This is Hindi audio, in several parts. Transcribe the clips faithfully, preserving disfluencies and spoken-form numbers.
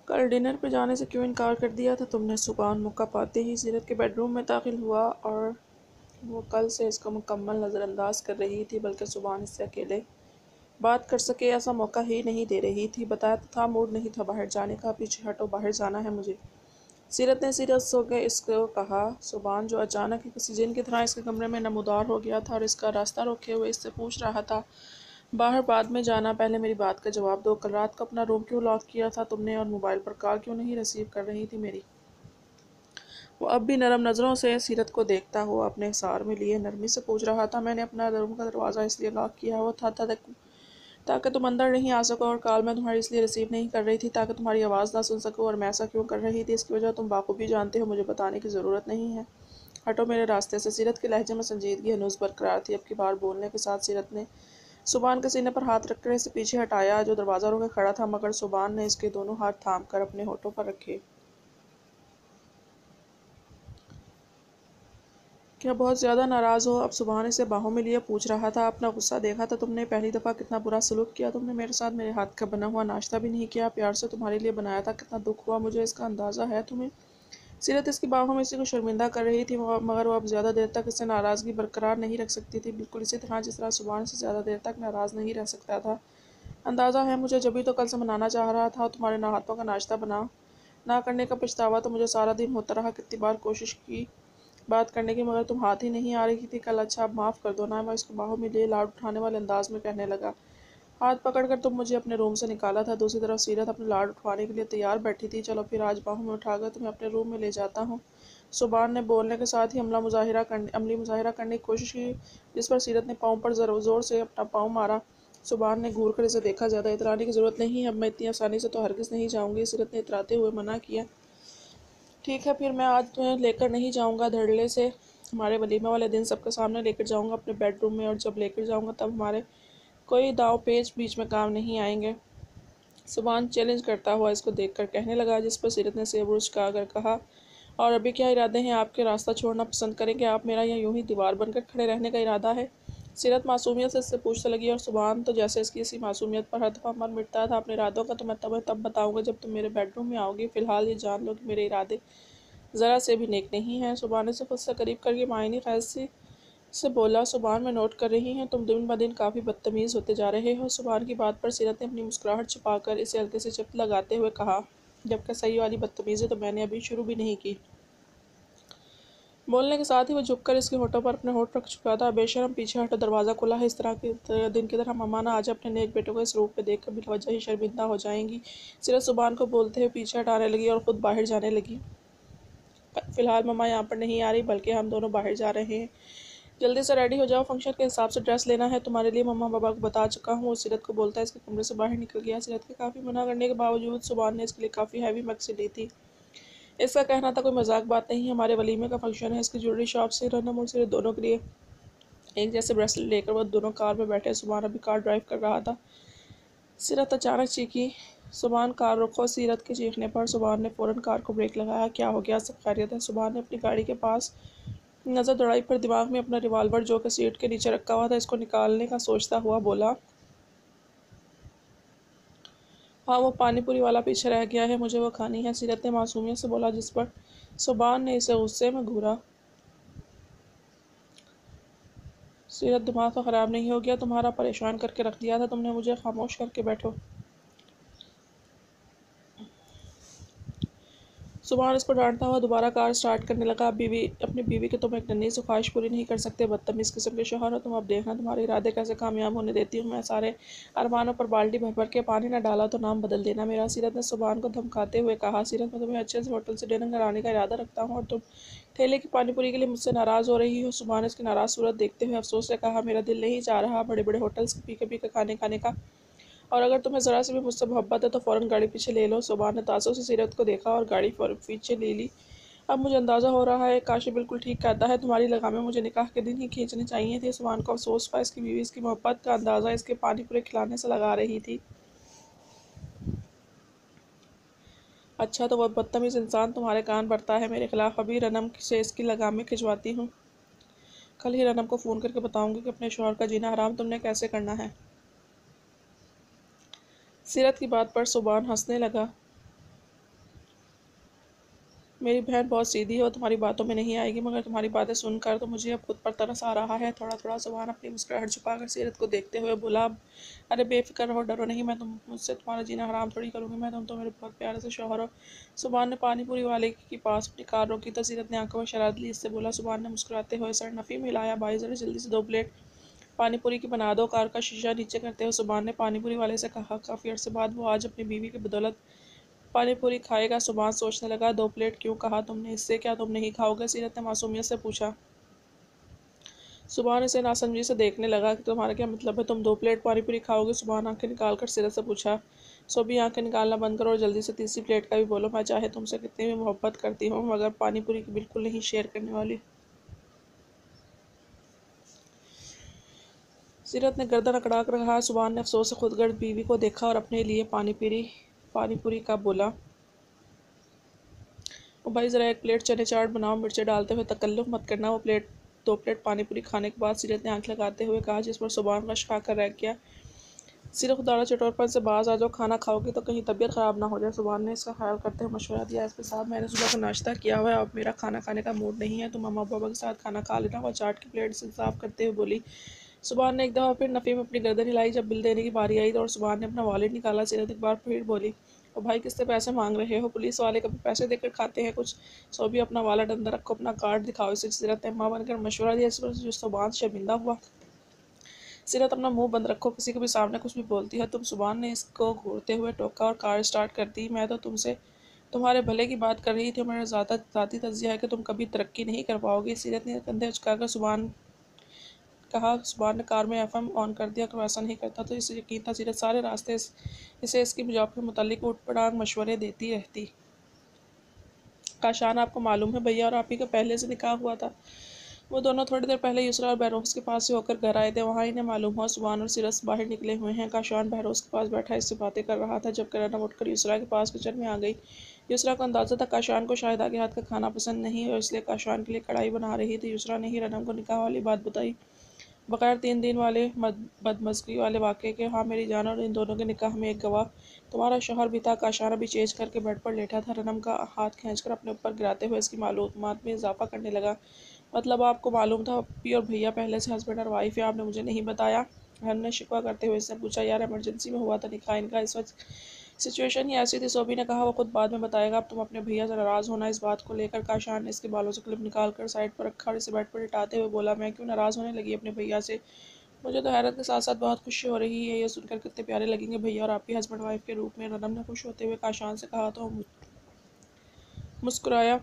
कल डिनर पे जाने से क्यों इनकार कर दिया था तुमने? सुबहान मौका पाते ही सीरत के बेडरूम में दाखिल हुआ और वो कल से इसको मुकम्मल नज़रअंदाज कर रही थी, बल्कि सुबहान इससे अकेले बात कर सके ऐसा मौका ही नहीं दे रही थी। बताया तो था मूड नहीं था बाहर जाने का। पीछे हटो, बाहर जाना है मुझे। सीरत ने सीरियस होकर इसको कहा। सुबहान जो अचानक ही किसी जिन की तरह इसके कमरे में नमूदार हो गया था और इसका रास्ता रोके हुए इससे पूछ रहा था, बाहर बाद में जाना, पहले मेरी बात का जवाब दो। कल रात को अपना रूम क्यों लॉक किया था तुमने और मोबाइल पर कॉल क्यों नहीं रिसीव कर रही थी मेरी? वो अब भी नरम नज़रों से सीरत को देखता हुआ अपने सार में लिए नरमी से पूछ रहा था, मैंने अपना रूम का दरवाज़ा इसलिए लॉक किया हुआ था था ताकि तुम अंदर नहीं आ सको, और कॉल मैं तुम्हारी इसलिए रिसीव नहीं कर रही थी ताकि तुम्हारी आवाज़ ना सुन सको। और मैं ऐसा क्यों कर रही थी इसकी वजह तुम बाखूबी जानते हो, मुझे बताने की ज़रूरत नहीं है। हटो मेरे रास्ते से। सीरत के लहजे में संजीदगी हनूज बरकरार थी। अब की बार बोलने के साथ सीरत ने सुबहान के सीने पर हाथ रखकर इसे पीछे हटाया जो दरवाज़ा रोके खड़ा था, मगर सुबहान ने इसके दोनों हाथ थाम कर अपने होठों पर रखे। क्या बहुत ज़्यादा नाराज़ हो? अब सुबहान इसे बाहों में लिए पूछ रहा था। अपना गुस्सा देखा था तुमने? पहली दफ़ा कितना बुरा सलूक किया तुमने मेरे साथ। मेरे हाथ का बना हुआ नाश्ता भी नहीं किया, प्यार से तुम्हारे लिए बनाया था। कितना दुख हुआ मुझे, इसका अंदाज़ा है तुम्हें? सीरत इसकी बाहों में इसी को शर्मिंदा कर रही थी, मगर वो अब ज़्यादा देर तक इससे नाराज़गी बरकरार नहीं रख सकती थी, बिल्कुल इसी तरह जिस तरह सुबहान से ज़्यादा देर तक नाराज़ नहीं रह सकता था। अंदाज़ा है मुझे, जब भी तो कल से मनाना चाह रहा था। तुम्हारे ना हाथों का नाश्ता बना ना करने का पछतावा तो मुझे सारा दिन होता रहा। कितनी बार कोशिश की बात करने की, मगर तुम हाथ ही नहीं आ रही थी कल। अच्छा अब माफ़ कर दो ना। मैं इसको बाहों में लिए लाड उठाने वाले अंदाज में कहने लगा। हाथ पकड़कर तुम मुझे अपने रूम से निकाला था। दूसरी तरफ सीरत अपने लाड उठवाने के लिए तैयार बैठी थी। चलो फिर आज बाहों में उठाकर तुम्हें अपने रूम में ले जाता हूँ। सुबहान ने बोलने के साथ ही अमला मुजाहिरा करने अमली मुजाहिरा करने की कोशिश की, जिस पर सीरत ने पाँव पर ज़ोर से अपना पाँव मारा। सुबहान ने घूर कर इसे देखा। ज़्यादा इतराने की ज़रूरत नहीं है, अब मैं इतनी आसानी से तो हरगिज़ नहीं जाऊँगी। सीरत ने इतराते हुए मना किया। ठीक है फिर मैं आज तुम्हें लेकर नहीं जाऊँगा धड़ल्ले से। हमारे वलीमा वाले दिन सबके सामने लेकर जाऊँगा अपने बेडरूम में, और जब लेकर जाऊँगा तब हमारे कोई दाव पेच बीच में काम नहीं आएंगे। सुबहान चैलेंज करता हुआ इसको देखकर कहने लगा, जिस पर सीरत ने सेबुर्ज का कर कहा, और अभी क्या इरादे हैं आपके? रास्ता छोड़ना पसंद करेंगे आप मेरा, या यूं ही दीवार बनकर खड़े रहने का इरादा है? सीरत मासूमियत से इससे पूछने लगी, और सुबहान तो जैसे इसकी इसी मासूमियत पर हर दफ़ा मन मिटता था। अपने इरादों का तो मैं तब तब बताऊंगा जब तुम मेरे बेडरूम में आओगी। फ़िलहाल ये जान लो कि मेरे इरादे ज़रा से भी नेक नहीं है। सुबहान से खुद से करीब करके मायनी खैसी से बोला। सुबहान में नोट कर रही हैं तुम दिन ब दिन काफ़ी बदतमीज़ होते जा रहे हो। सुबहान की बात पर सीरत ने अपनी मुस्कुराहट छुपाकर इसे हल्के से चिप्त लगाते हुए कहा, जबकि सही वाली बदतमीज़ी तो मैंने अभी शुरू भी नहीं की। बोलने के साथ ही वो झुककर इसके होठों पर अपने होठ रख चुका था। बेशरम पीछे हटो, दरवाज़ा खुला है। इस तरह के दिन की तरह ममाना आज अपने नेक बेटों को इस रूप में देखकर बिलवजह ही शर्मिंदा हो जाएंगी। सीरत सुबहान को बोलते हुए पीछे हटाने लगी और ख़ुद बाहर जाने लगी। फ़िलहाल मम्मा यहाँ पर नहीं आ रही, बल्कि हम दोनों बाहर जा रहे हैं। जल्दी से रेडी हो जाओ, फंक्शन के हिसाब से ड्रेस लेना है तुम्हारे लिए, मम्मा पापा को बता चुका हूँ। और सीरत को बोलता है इसके कमरे से बाहर निकल गया। सीरत के काफ़ी मना करने के बावजूद सुबहान ने इसके लिए काफ़ी हैवी मैक्सी ली थी। इसका कहना था कोई मजाक बात नहीं, हमारे वलीमे का फंक्शन है। इसकी ज्वेलरी शॉप से रनम और सीरत दोनों के लिए एक जैसे ब्रेसलेट लेकर वह दोनों कार में बैठे। सुबहान अभी कार ड्राइव कर रहा था। सीरत अचानक चीखी। सुबहान कार रुको। सीरत के चीखने पर सुबहान ने फ़ौरन कार को ब्रेक लगाया। क्या हो गया? सब खैरियत है? सुबहान ने अपनी गाड़ी के पास नज़र दौड़ाई, पर दिमाग में अपना रिवाल्वर जो कि सीट के नीचे रखा हुआ था इसको निकालने का सोचता हुआ बोला, हाँ वो पानी पूरी वाला पीछे रह गया है, मुझे वो खानी है। सीरत ने मासूमियत से बोला, जिस पर सुबहान ने इसे गुस्से में घूरा। सीरत दिमाग तो ख़राब नहीं हो गया तुम्हारा? परेशान करके रख दिया था तुमने मुझे। खामोश करके बैठो। सुबहान इसको डांटता हुआ दोबारा कार स्टार्ट करने लगा। बीवी अपनी बीवी की तुम एक नन्ही सी ख्वाहिश पूरी नहीं कर सकते, बदतमीज़ किस्म के शौहर हो तुम। अब देखना तुम्हारे इरादे कैसे कामयाब होने देती हूँ मैं। सारे अरमानों पर बाल्टी भर भर के पानी न डाला तो नाम बदल देना मेरा। सीरत ने सुबहान को धमकाते हुए कहा। सीरत, मैं तुम्हें अच्छे से होटल से डिनर कराने का इरादा रखता हूँ और तुम ठेले की पानीपुरी के लिए मुझसे नाराज़ हो रही हो। सुबहान इसकी नाराज़ सूरत देखते हुए अफसोस से कहा, मेरा दिल नहीं चाह रहा बड़े बड़े होटल्स पी के पी के खाने खाने का, और अगर तुम्हें ज़रा से भी मुझसे मोहब्बत है तो फ़ौरन गाड़ी पीछे ले लो। सुबहान ने तासुब से सीरत को देखा और गाड़ी पीछे ले ली। अब मुझे अंदाज़ा हो रहा है काशी बिल्कुल ठीक कहता है, तुम्हारी लगामें मुझे निकाह के दिन ही खींचनी चाहिए थी। सुबहान को अफसोस था इसकी बीवी इसकी मोहब्बत का अंदाज़ा इसके पानी पूरे खिलाने से लगा रही थी। अच्छा तो वह बदतमीज़ इंसान तुम्हारे कान भरता है मेरे खिलाफ। अभी रनम से इसकी लगामें खिंचवाती हूँ। कल ही रनम को फ़ोन करके बताऊँगी कि अपने शौहर का जीना हराम तुमने कैसे करना है। सीरत की बात पर सुबहान हंसने लगा। मेरी बहन बहुत सीधी है और तुम्हारी बातों में नहीं आएगी, मगर तुम्हारी बातें सुनकर तो मुझे अब खुद पर तरस आ रहा है। थोड़ा थोड़ा सुबहान अपनी मुस्कुराहट छुपाकर सीरत को देखते हुए बोला, अरे बेफिक्र रहो, डरो नहीं, मैं तुम मुझसे तुम्हारा जीना हराम थोड़ी करूँगी, मैं तुम तो मेरे बहुत प्यारे से शौहर हो। सुबहान ने पानी पूरी वाले के पास अपनी कार रोकी तो सीरत ने आंखों में शरारत ली, इससे बोला। सुबहान ने मुस्कुराते हुए सर नफ़ी में हिलाया, भाई जरा जल्दी से दो प्लेट पानी पूरी की बना दो। कार का शीशा नीचे करते हुए सुबहान ने पानी पूरी वाले से कहा, काफ़ी अर्से बाद वो आज अपनी बीवी की बदौलत पानी पूरी खाएगा। सुबह सोचने लगा, दो प्लेट क्यों कहा तुमने, इससे क्या तुम नहीं खाओगे? सीरत ने मासूमियत से पूछा। सुबह इसे नासमझी से देखने लगा कि तुम्हारा क्या मतलब है, तुम दो प्लेट पानी पूरी खाओगे? सुबह आंखें निकाल कर सीरत से पूछा। सो भी आंखें निकालना बंद करो और जल्दी से तीसरी प्लेट का भी बोलो। मैं चाहे तुमसे कितनी भी मोहब्बत करती हूँ, मगर पानी पूरी की बिल्कुल नहीं शेयर करने वाली। सीरत ने गर्दन अकड़ा कर कहा। सुबह ने अफसोस से खुदगर्द बीवी को देखा और अपने लिए पानी पूरी पानी पूरी का बोला, ओ भाई ज़रा एक प्लेट चने चाट बनाओ, मिर्चें डालते हुए तकल्लुफ़ मत करना। वो प्लेट दो प्लेट पानी पूरी खाने के बाद सीरत ने आंख लगाते हुए कहा, जिस पर सुबहान गश खाकर रह गया। सिर्फ खुदारा चटोरपन से बाज आ जाओ, खाना खाओगी तो कहीं तबीयत ख़राब ना हो जाए। सुबहान ने इसका ख्याल करते हुए मशवरा दिया, एस पी साहब मैंने सुबह का नाश्ता किया हुआ है, अब मेरा खाना खाने का मूड नहीं है, तुम अम्मा पापा के साथ खाना खा लेना। और चाट की प्लेट से साफ करते हुए बोली। सुबहान ने एक दफ़ा फिर नफ़ी में अपनी गर्दन हिलाई। जब बिल देने की बारी आई तो और सुबहान ने अपना वॉलेट निकाला, सीरत एक बार फिर बोली, और भाई किससे पैसे मांग रहे हो? पुलिस वाले कभी पैसे देकर खाते हैं कुछ? सो भी अपना वॉलेट अंदर रखो, अपना कार्ड दिखाओ। इसे सीरत ने माँ बनकर मशवरा दिया, इस पर जो सुबहान शर्मिंदा हुआ। सीरत अपना मुंह बंद रखो, किसी के भी सामने कुछ भी बोलती है तुम। सुबहान ने इसको घूरते हुए टोका और कार स्टार्ट कर दी। मैं तो तुमसे तुम्हारे भले की बात कर रही थी, मेरा ज़्यादा ज़ाती तज्जिया है कि तुम कभी तरक्की नहीं कर पाओगे। सीरत ने कंधे उचकाकर सुबहान कहा। सुबहान ने कार में एफ एम ऑन कर दिया, अगर ऐसा नहीं करता तो इसे यकीन था सीरत सारे रास्ते इस, इसे इसकी जॉब के मुतालिक उठ पटांग मशवरे देती रहती। काशान आपको मालूम है, भैया और आप ही का पहले से निकाह हुआ था। वो दोनों थोड़ी देर पहले यूसरा और बहरोज के पास से होकर घर आए थे, वहाँ इन्हें मालूम हुआ सुबहान और सीरत बाहर निकले हुए हैं। काशान बहरोज के पास बैठा इससे बातें कर रहा था जब रनम उठकर यूसरा के पास किचन में आ गई। यूसरा को अंदाज़ा था काशान को शायद आगे हाथ का खाना पसंद नहीं और इसलिए काशान के लिए कढ़ाई बना रही थी। यूसरा ने ही रनम को निकाह वाली बात बताई, बगैर तीन दिन वाले बदमज़गी वाले वाक़े के। हाँ मेरी जान, और इन दोनों के निकाह में एक गवाह तुम्हारा शौहर भी था। काशान अभी चेंज करके बेड पर लेटा था। रनम का हाथ खींचकर अपने ऊपर गिराते हुए इसकी मालूमात में इजाफा करने लगा। मतलब आपको मालूम था पप्पी और भैया पहले से हस्बैंड और वाइफ है, आपने मुझे नहीं बताया? हन ने शिकवा करते हुए इससे पूछा। यार इमरजेंसी में हुआ था निकाह इनका, इस वक्त सिचुएशन ही ऐसी थी। सोबी ने कहा, वो खुद बाद में बताएगा, अब तुम अपने भैया से नाराज़ होना इस बात को लेकर। काशान ने इसके बालों से क्लिप निकाल कर साइड पर रखा और इसे बेड पर लिटाते हुए बोला, मैं क्यों नाराज़ होने लगी अपने भैया से? मुझे तो हैरत के साथ साथ बहुत खुशी हो रही है, ये सुनकर कितने प्यारे लगेंगे भैया और आप ही हस्बैंड वाइफ के रूप में। रनम ने खुश होते हुए काशान से कहा तो मुस्कुराया।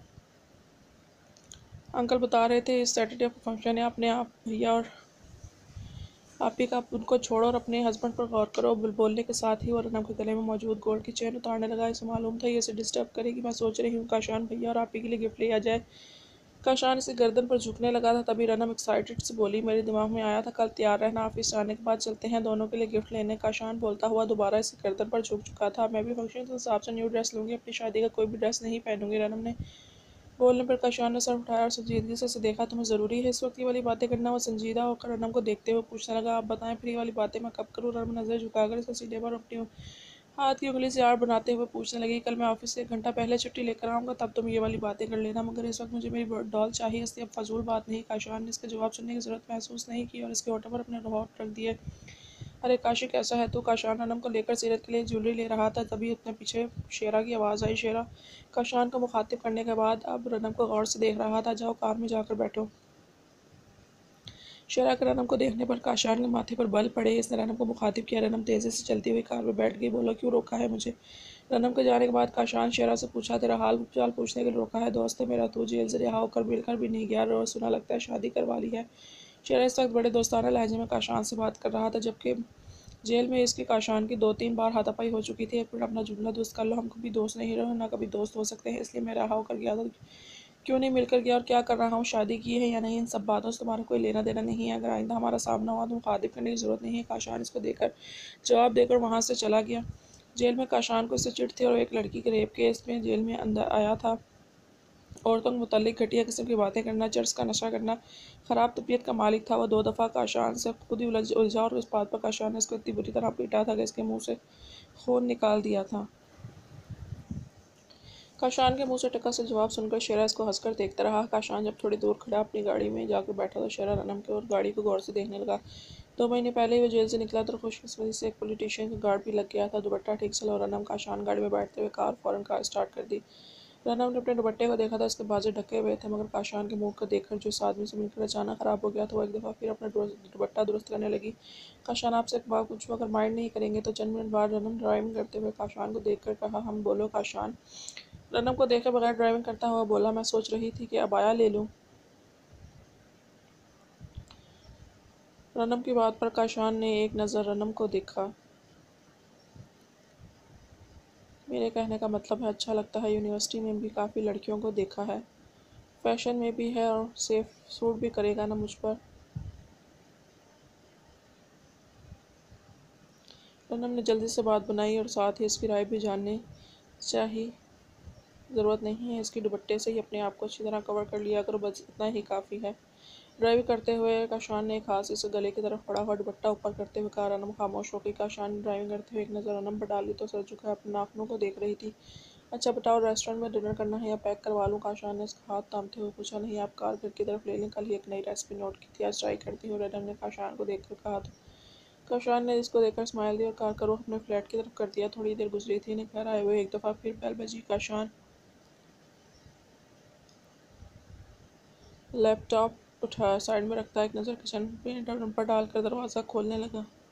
अंकल बता रहे थे इस सैटरडे को फंक्शन है, अपने आप भैया और आप ही का, आप उनको छोड़ो और अपने हस्बैंड पर गौर करो। बोलने के साथ ही वो रनम के गले में मौजूद गोल्ड की चेन उतारने लगा। इसे मालूम था ये इसे डिस्टर्ब करेगी। मैं सोच रही हूँ काशान भैया और आप ही के लिए गिफ्ट लिया जाए। काशान इसे गर्दन पर झुकने लगा था, तभी रनम एक्साइटेड से बोली, मेरे दिमाग में आया था, कल तैयार रहना, ऑफिस आने के बाद चलते हैं दोनों के लिए गिफ्ट लेने। काशान बोलता हुआ दोबारा इसे गर्दन पर झुक चुका था। मैं भी फंक्शन के हिसाब से न्यू ड्रेस लूँगी, अपनी शादी का कोई भी ड्रेस नहीं पहनूंगी। रनम ने बोलने पर काशान ने सर उठाया और संजीदगी से देखा। तुम्हें ज़रूरी है इस वक्त ये वाली बातें करना? वो संजीदा होकर रनम को देखते हुए पूछने लगा, आप बताएं फिर ये वाली बातें मैं कब करूँ? रनम नज़र झुकाकर इसके सीधे पर अपनी हाथ की उंगली से आड़ बनाते हुए पूछने लगी, कल मैं ऑफिस से एक घंटा पहले छुट्टी लेकर आऊँगा, तब तुम ये वाली बातें कर लेना, मगर इस वक्त मुझे मेरी डॉल चाहिए, इसलिए अब फजूल बात नहीं। काशान ने इसका जवाब सुनने की ज़रूरत महसूस नहीं की और इसके होठों पर अपने होठ रख दिए। अरे काशी कैसा है तू? काशान रनम को लेकर सीरत के लिए ज्वेलरी ले रहा था, तभी उतने पीछे शेरा की आवाज़ आई। शेरा काशान को मुखातिब करने के बाद अब रनम को गौर से देख रहा था। जाओ कार में जाकर बैठो। शेरा के रनम को देखने पर काशान के माथे पर बल पड़े। इसने रनम को मुखातिब किया। रनम तेज़ी से चलती हुई कार में बैठ गई। बोलो क्यों रोका है मुझे? रनम के जाने के बाद काशान शेरा से पूछा, तेरा हाल चाल पूछने के लिए रोका है? दोस्त है मेरा, तू जेल से रिहा होकर मिलकर भी नहीं गया, रोज सुना लगता है शादी करवा ली है। शेरा इस वक्त बड़े दोस्ताना लहजे में काशान से बात कर रहा था, जबकि जेल में इसकी काशान की दो तीन बार हाथापाई हो चुकी थी। एक मिनट अपना जुमला दुरुस्त कर लो, हम कभी दोस्त नहीं रहे, ना कभी दोस्त हो सकते हैं, इसलिए मैं रहा होकर गया था। क्यों नहीं मिलकर गया और क्या कर रहा हूँ, शादी की है या नहीं, इन सब बातों से तुम्हारा कोई लेना देना नहीं है। अगर आइंदा हमारा सामना हुआ तो मुखातिब करने की ज़रूरत नहीं है। काशान इसको देकर जवाब देकर वहाँ से चला गया। जेल में काशान को इससे चिढ़ थी और एक लड़की के रेप केस में जेल में अंदर आया था। औरतों के मुतालिक घटिया किस्म की बातें करना, चर्च का नशा करना, ख़राब तबीयत का मालिक था। वह दो दफ़ा काशान से खुद ही उलझ उलझा और इस बात पर काशान ने इसको इतनी बुरी तरह पीटा था कि इसके मुँह से खून निकाल दिया था। काशान के मुंह से टका से जवाब सुनकर शेरा इसको हंसकर देखता रहा। काशान जब थोड़ी दूर खड़ा अपनी गाड़ी में जाकर बैठा तो शेरा रनम के और गाड़ी को गौर से देखने लगा। दो महीने पहले ही वो जेल से निकला तो खुशकिस्मती से एक पॉलिटिशियन का गार्ड भी लग गया था। दुपट्टा ठीक से लो रनम। काशान गाड़ी में बैठते हुए कार फौरन कार स्टार्ट कर दी। रनम ने अपने दुपट्टे को देखा था, उसके बाजू ढके हुए थे, मगर काशान के मुंह को देखकर जो इस आदमी से मिलकर अचानक खराब हो गया तो वो एक दफ़ा फिर अपना दुपट्टा दुरुस्त करने लगी। काशान, आपसे एक बात पूछूं, अगर माइंड नहीं करेंगे तो? चंद मिनट बाद रनम ड्राइविंग करते हुए काशान को देखकर कहा। हम बोलो काशान। रनम को देखे बगैर ड्राइविंग करता हुआ बोला, मैं सोच रही थी कि अबाया ले लूं। रनम की बात पर काशान ने एक नज़र रनम को देखा। मेरे कहने का मतलब है अच्छा लगता है। यूनिवर्सिटी में भी काफ़ी लड़कियों को देखा है, फैशन में भी है और सेफ सूट भी करेगा ना मुझ पर। रनम ने जल्दी से बात बनाई और साथ ही इसकी राय भी जाननी चाहिए। ज़रूरत नहीं है, इसकी दुपट्टे से ही अपने आप को अच्छी तरह कवर कर लिया करो, बस इतना ही काफ़ी है। ड्राइव करते हुए काशान ने एक हाथ से इसे गले की तरफ फड़ा हुआ दुपट्टा ऊपर करते हुए कहा। रनम खामोश हो गई। काशान ने ड्राइविंग करते हुए एक नज़र रनम पर डाली तो सर झुकाए अपने नाखूनों को देख रही थी। अच्छा बताओ, रेस्टोरेंट में डिनर करना है या पैक करवा लूँ? काशान ने इसका हाथ थामते हुए पूछा। नहीं, आप कार घर की तरफ ले लें, कल ही एक नई रेसिपी नोट की थी, आज ट्राई करती हूँ, रनम ने काशान को देखकर कहा। तो काशान ने इसको देखकर स्माइल दी और कार का रुख अपने फ्लैट की तरफ कर दिया। थोड़ी देर गुजरी थी, इन्हें घर आए हुए एक दफ़ा फिर बेल बजी। काशान लैपटॉप उठा साइड में रखता एक नज़र किचन में पर डालकर दरवाज़ा खोलने लगा।